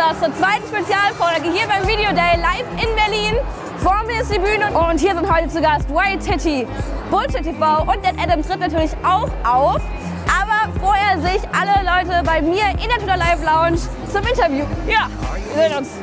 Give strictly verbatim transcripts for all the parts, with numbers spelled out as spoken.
Podcast zur zweiten Spezialfolge hier beim Video Day live in Berlin. Vor mir ist die Bühne und hier sind heute zu Gast White Titty, Bullshit T V und Dead Adam tritt natürlich auch auf. Aber vorher sehe ich alle Leute bei mir in der Twitter Live Lounge zum Interview. Ja, wir sehen uns.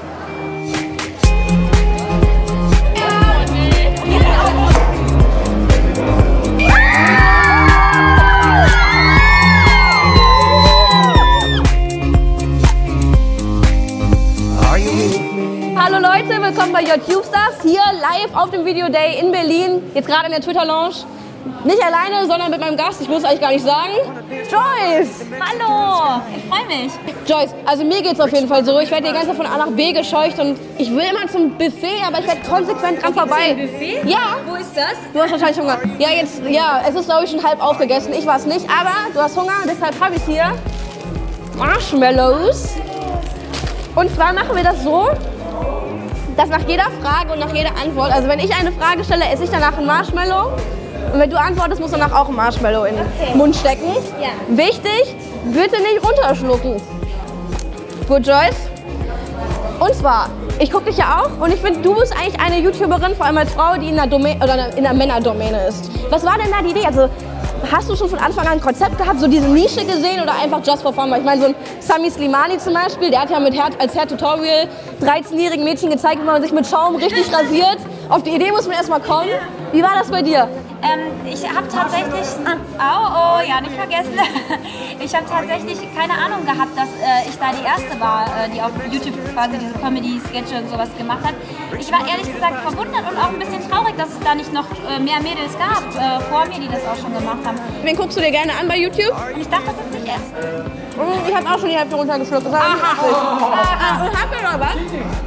Hallo Leute, willkommen bei YouTube Stars, hier live auf dem Video Day in Berlin, jetzt gerade in der Twitter Lounge. Nicht alleine, sondern mit meinem Gast, ich muss euch gar nicht sagen, Joyce! Hallo, ich freue mich. Joyce, also mir geht's auf jeden Fall so, ich werde die ganze Zeit von A nach B gescheucht und ich will immer zum Buffet, aber ich werde konsequent dran vorbei. Ein Buffet? Ja. Wo ist das? Du hast wahrscheinlich Hunger. Ja, jetzt, ja, es ist glaube ich schon halb aufgegessen, ich war es nicht, aber du hast Hunger, deshalb habe ich hier Marshmallows. Und zwar machen wir das so, dass nach jeder Frage und nach jeder Antwort, also wenn ich eine Frage stelle, esse ich danach ein Marshmallow. Und wenn du antwortest, musst du danach auch ein Marshmallow in den okay. Mund stecken. Ja. Wichtig, bitte nicht runterschlucken. Gut, Joyce? Und zwar, ich gucke dich ja auch und ich finde, du bist eigentlich eine YouTuberin, vor allem als Frau, die in der, Domäne, oder in der Männerdomäne ist. Was war denn da die Idee? Also, hast du schon von Anfang an ein Konzept gehabt, so diese Nische gesehen oder einfach just for fun? Ich meine, so ein Sami Slimani zum Beispiel, der hat ja mit Hair, als Hair-Tutorial dreizehnjährigen Mädchen gezeigt, wie man sich mit Schaum richtig rasiert. Auf die Idee muss man erstmal kommen. Wie war das bei dir? Ähm, ich habe tatsächlich, oh, oh, ja, nicht vergessen, ich habe tatsächlich keine Ahnung gehabt, dass äh, ich da die Erste war, äh, die auf YouTube quasi diese Comedy-Sketche und sowas gemacht hat. Ich war ehrlich gesagt verwundert und auch ein bisschen traurig, dass es da nicht noch äh, mehr Mädels gab äh, vor mir, die das auch schon gemacht haben. Wen guckst du dir gerne an bei YouTube? Und ich dachte, das ist nicht erst. Ich habe auch schon die Hälfte runtergeschluckt. Das war nicht Aha. Und habt ihr noch was?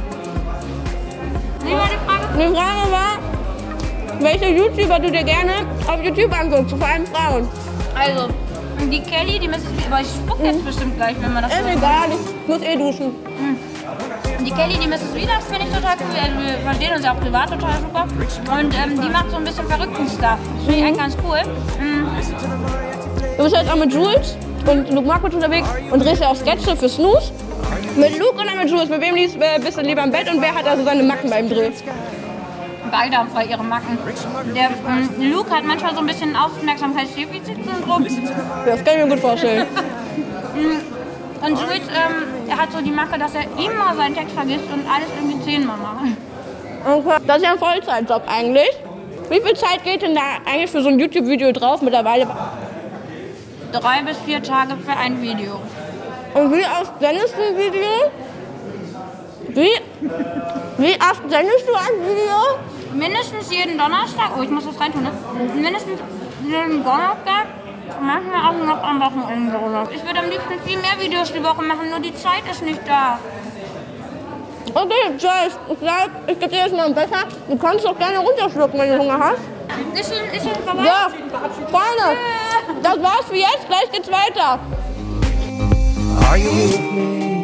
Wie war die Frage? Die Frage war, welche YouTuber du dir gerne auf YouTube anguckst, vor allem Frauen. Also, die Kelly, die müsste ich, aber ich spuck jetzt bestimmt gleich, wenn man das Ist so egal, ich muss eh duschen. Die Kelly, die Misses Relax, finde ich total cool. Also wir verstehen uns ja auch privat total super. Und ähm, die macht so ein bisschen verrückten Stuff. Das finde ich eigentlich ganz cool. Mhm. Du bist jetzt auch mit Jules und Luke Marquardt unterwegs und drehst ja auch Sketche für Snooze. Mit Luke oder mit Jules? Mit wem liest, äh, bist du lieber im Bett und wer hat also seine Macken beim Dreh? Beide haben bei ihren Macken. Der ähm, Luke hat manchmal so ein bisschen Aufmerksamkeitsdefizitsyndrom. Das kann ich mir gut vorstellen. Und Jules, ähm, er hat so die Macke, dass er immer seinen Text vergisst und alles irgendwie zehnmal macht. Okay. Das ist ja ein Vollzeitjob eigentlich. Wie viel Zeit geht denn da eigentlich für so ein YouTube-Video drauf mittlerweile? Drei bis vier Tage für ein Video. Und wie oft sendest du ein Video? Wie, wie oft sendest du ein Video? Mindestens jeden Donnerstag. Oh, ich muss das reintun, ne? Mindestens jeden Donnerstag. Manchmal auch noch am Wochenende. Ich würde am liebsten viel mehr Videos die Woche machen, nur die Zeit ist nicht da. Okay, Joyce, ich glaube, ich gebe dir jetzt mal ein Becher. Du kannst doch gerne runterschlucken, wenn du Hunger hast. Ist schon, ist schon vorbei? Ja, Freunde, das war's für jetzt. Gleich geht's weiter. Are you with me?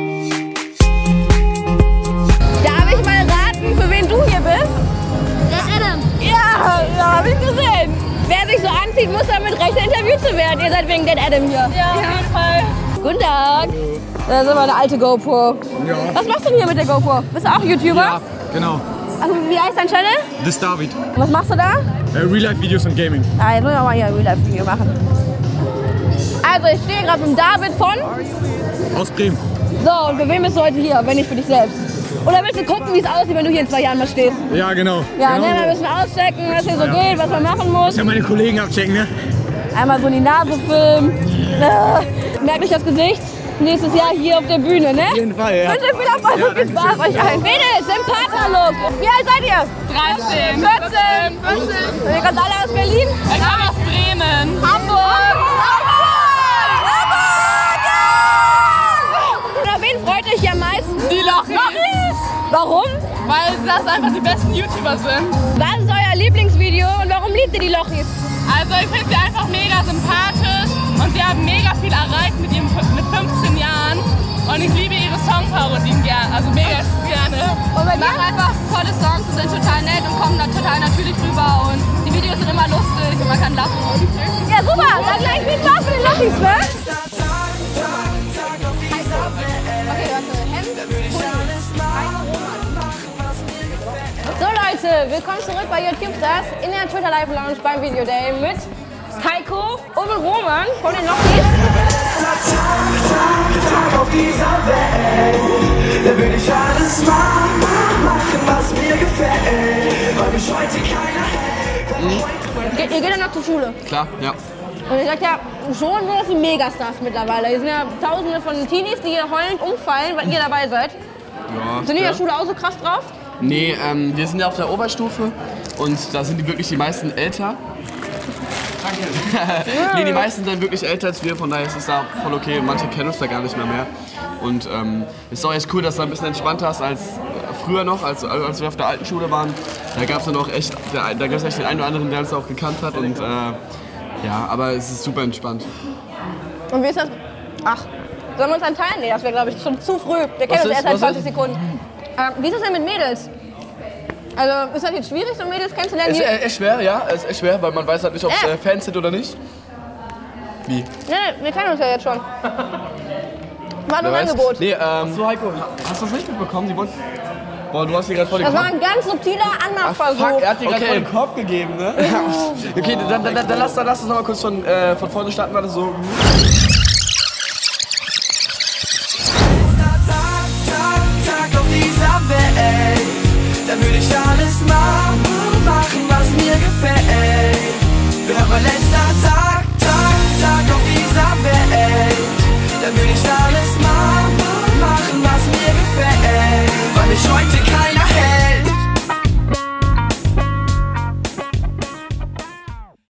Darf ich mal raten, für wen du hier bist? Dead Adam. Ja, ja, hab ich gesehen. Wer sich so anzieht, muss damit rechnen, interviewt zu werden. Ihr seid wegen Dead Adam hier. Ja, auf jeden Fall. Guten Tag. Da ist aber eine alte GoPro. Ja. Was machst du denn hier mit der GoPro? Bist du auch YouTuber? Ja, genau. Also, wie heißt dein Channel? Das ist David. Und was machst du da? Äh, Real-Life-Videos und Gaming. Ah, jetzt müssen wir mal hier ein Real-Life-Video machen. Also, ich stehe gerade mit David von... Aus Bremen. So, und für wen bist du heute hier, wenn nicht für dich selbst? Oder willst du gucken, wie es aussieht, wenn du hier in zwei Jahren mal stehst? Ja, genau. Ja, genau ne, so. wir müssen auschecken, was hier so geht, was man machen muss. Ja, meine Kollegen abchecken, ne? Einmal so in die Nase filmen. Äh, merkt euch das Gesicht. Nächstes Jahr hier auf der Bühne, ne? Auf jeden Fall, ja. Ich wünsche viel Erfolg Ja, und viel Spaß euch allen. Mädels, im Partnerlook. Wie alt seid ihr? dreizehn. vierzehn. fünfzehn. Und ihr kommt alle aus Berlin? Ich komme aus Bremen. Hamburg. Oder wen freut euch am meisten? Die Lochis. Warum? Weil das einfach die besten YouTuber sind. Was ist euer Lieblingsvideo und warum liebt ihr die Lochis? Also ich finde sie einfach mega sympathisch und sie haben mega viel erreicht mit, ihrem, mit fünfzehn Jahren. Und ich liebe ihre Songparodien gerne, also mega gerne. Und bei Die machen einfach tolle Songs, sind total nett und kommen dann total natürlich rüber. Und die Videos sind immer lustig und man kann lachen. Und Ja, super. Dann gleich viel Spaß mit den Lochis, ne? okay, warte. Willkommen zurück bei YouTube Stars in der Twitter Live Lounge beim Video Day mit Heiko und mit Roman von den Lockies. Tag auf dieser Welt, da will ich alles machen, machen, was mir gefällt, weil mich heute keiner hält. Ge ihr geht ja noch zur Schule. Klar, ja. Und ihr seid ja schon so die Megastars mittlerweile. Hier sind ja tausende von Teenies, die hier heulend umfallen, weil ihr dabei seid. Ja, Sind die in ja. der Schule auch so krass drauf? Nee, ähm, wir sind ja auf der Oberstufe und da sind die wirklich die meisten älter. Nee, die meisten sind wirklich älter als wir, von daher ist es da voll okay. Manche kennen uns da gar nicht mehr mehr. Und ähm, ist auch echt cool, dass du ein bisschen entspannter hast als früher noch, als, als wir auf der alten Schule waren. Da gab es dann auch echt, da, da gab es echt den einen oder anderen, der uns auch gekannt hat. Und äh, ja, aber es ist super entspannt. Und wie ist das? Ach, sollen wir uns dann teilen? Nee, das wäre, glaube ich, schon zu früh. Wir kennen Was uns ist? erst seit Was zwanzig ist? Sekunden. Ähm, wie ist es denn mit Mädels? Also, ist das jetzt schwierig, so Mädels kennenzulernen? Es die- ist echt schwer, ja, es ist echt schwer, weil man weiß halt nicht, ob es Äh. äh, Fans sind oder nicht. Wie? Nee, nee, wir kennen uns ja jetzt schon. War nur Wer ein weiß? Angebot. Nee, ähm, so Heiko, hast du das nicht mitbekommen? Die wollten... Boah, du hast hier gerade voll den Das war Kopf... ein ganz subtiler Anmachversuch. Fuck, er hat dir gerade Okay. voll den Korb gegeben, ne? Okay, dann, dann, dann, dann, lass, dann lass uns noch mal kurz von, äh, von vorne starten, war das so...